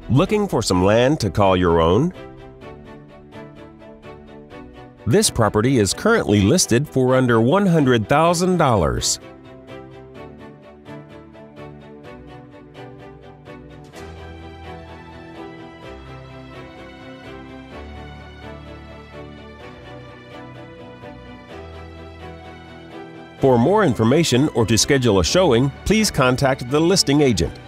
Looking for some land to call your own? This property is currently listed for under $100,000. For more information or to schedule a showing, please contact the listing agent.